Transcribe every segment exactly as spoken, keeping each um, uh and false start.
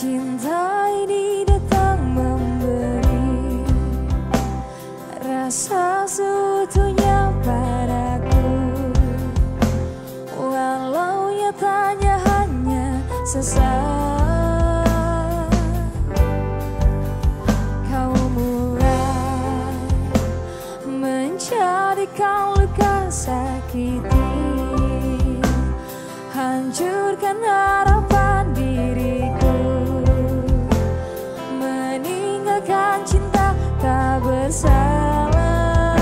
Cinta ini datang memberi rasa seutuhnya padaku, walau nyatanya hanya sesaat. Kau mulai menjadikan luka sakiti, hancurkan harapan diriku, meninggalkan cinta tak bersalah.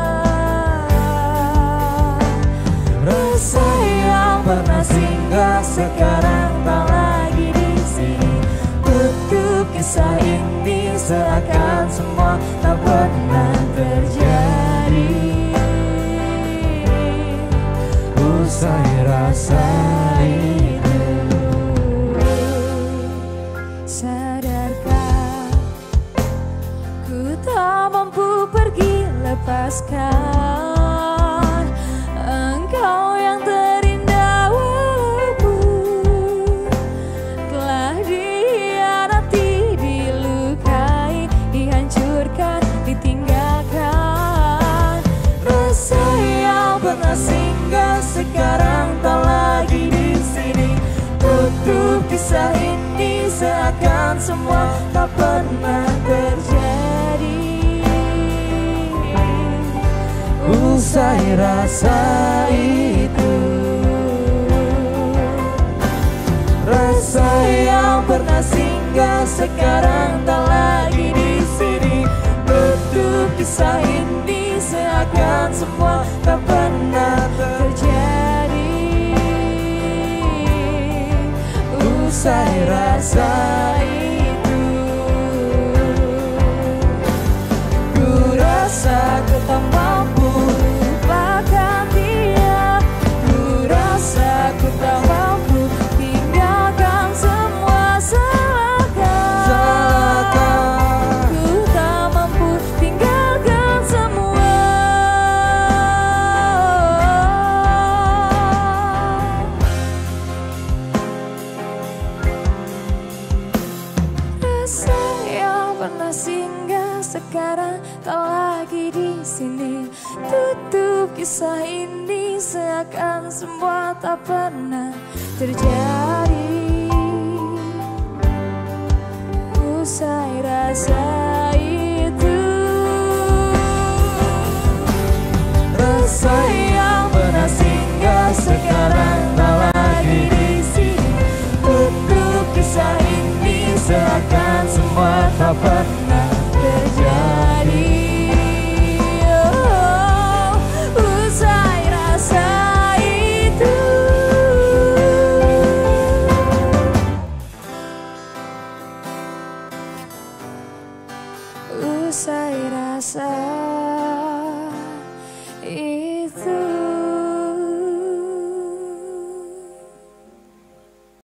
Rasa yang pernah singgah sekarang tak lagi di sini. Tutup kisah ini seakan semua tak pernah terjadi. Usai rasa itu, sadarkah ku tak mampu pergi lepaskan engkau yang terindah, walaupun telah dihianati, dilukai, dihancurkan, ditinggalkan. Rasa yang pernah singgah sekarang tak lagi di sini. Tutup kisah ini seakan semua tak pernah terjadi. Usai rasa itu, rasa yang pernah singgah sekarang tak lagi di sini. Tutup kisah ini seakan semua tak pernah terjadi. Usai rasa itu, ku rasa ku tak mampu lupakan dia. Ku rasa ku tak mampu tinggalkan semua salahkan. Ku tak mampu tinggalkan semua. Rasa yang pernah singgah sekarang tak lagi di sini. Tutup kisah ini seakan semua tak pernah terjadi.